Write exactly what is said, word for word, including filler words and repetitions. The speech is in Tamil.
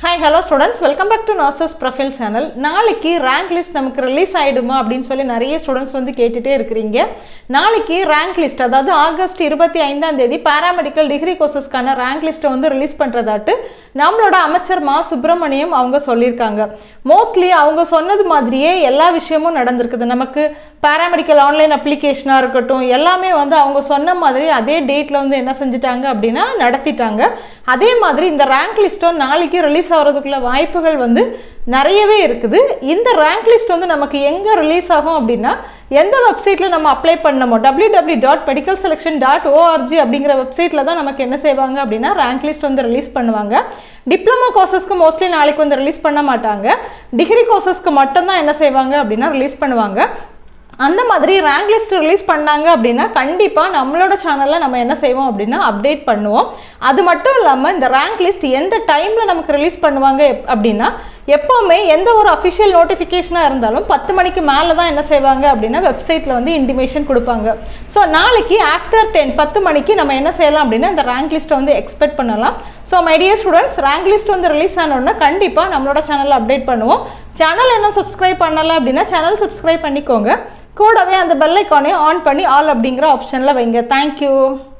Hi, hello students. Welcome back to Nursesprofile channel. நாளைக்கு rank list நமக்கு ரிலீஸ் ஆயிடுமா அப்படினு சொல்லி நிறைய ஸ்டூடண்ட்ஸ் வந்து கேட்டுட்டே இருக்கீங்க. நாளைக்கு rank list அதாவது ஆகஸ்ட் இருபத்தி ஐந்தாம் தேதி paramedical degree courses-க்கான rank list வந்து ரிலீஸ் பண்றதாட்டு நம்மளோட அமைச்சர் மா சுப்ரமணியம் அவங்க சொல்லிருக்காங்க. மோஸ்ட்லி அவங்க சொன்னது மாதிரியே எல்லா விஷயமும் நடந்துருக்குது. நமக்கு paramedical online application-ஆ இருக்கட்டும் எல்லாமே வந்து அவங்க சொன்ன மாதிரி அதே டேட்ல வந்து என்ன செஞ்சிட்டாங்க அப்படினா நடத்திட்டாங்க. அதே மாதிரி இந்த rank list-ம் நாளைக்கு ரிலீஸ் ஆகிறதுக்குள்ள வாய்ப்புகள் வந்து நிறையவே இருக்குது. இந்த ரேங்க் லிஸ்ட் வந்து நமக்கு எங்க ரிலீஸ் ஆகும் அப்படின்னா எந்த வெப்சைட்ல நம்ம அப்ளை பண்ணமோ w w w dot medical selection dot org அப்படிங்கிற வெப்சைட்ல தான் நமக்கு என்ன செய்வாங்க அப்படின்னா ரேங்க் லிஸ்ட் வந்து ரிலீஸ் பண்ணுவாங்க. டிப்ளமோ கோர்சஸ்க்கு மோஸ்ட்லி நாளைக்கு வந்து ரிலீஸ் பண்ண மாட்டாங்க. டிகிரி கோர்சஸ்க்கு மட்டும் தான் என்ன செய்வாங்க அப்படின்னா ரிலீஸ் பண்ணுவாங்க. அந்த மாதிரி ரேங்க் லிஸ்ட் ரிலீஸ் பண்ணாங்க அப்படின்னா கண்டிப்பாக நம்மளோட சேனலில் நம்ம என்ன செய்வோம் அப்படின்னா அப்டேட் பண்ணுவோம். அது மட்டும் இல்லாமல் இந்த ரேங்க் லிஸ்ட் எந்த டைமில் நமக்கு ரிலீஸ் பண்ணுவாங்க அப்படின்னா எப்போவுமே எந்த ஒரு அஃபிஷியல் நோட்டிஃபிகேஷனாக இருந்தாலும் பத்து மணிக்கு மேலே தான் என்ன செய்வாங்க அப்படின்னா வெப்சைட்டில் வந்து இன்டிமேஷன் கொடுப்பாங்க. ஸோ நாளைக்கு ஆஃப்டர் டென் பத்து மணிக்கு நம்ம என்ன செய்யலாம் அப்படின்னா இந்த ரேங்க் லிஸ்ட்டை வந்து எக்ஸ்பெக்ட் பண்ணலாம். So my dear students, rank list வந்து ரிலீஸ் ஆனோன்னா கண்டிப்பாக நம்மளோட சேனலில் அப்டேட் பண்ணுவோம். சேனல் என்ன சப்ஸ்கிரைப் பண்ணலை அப்படின்னா சேனல் சப்ஸ்கிரைப் பண்ணிக்கோங்க. கூடவே அந்த பெல் ஐகானையும் ஆன் பண்ணி ஆல் அப்படிங்கிற ஆப்ஷனில் வைங்க. தேங்க்யூ.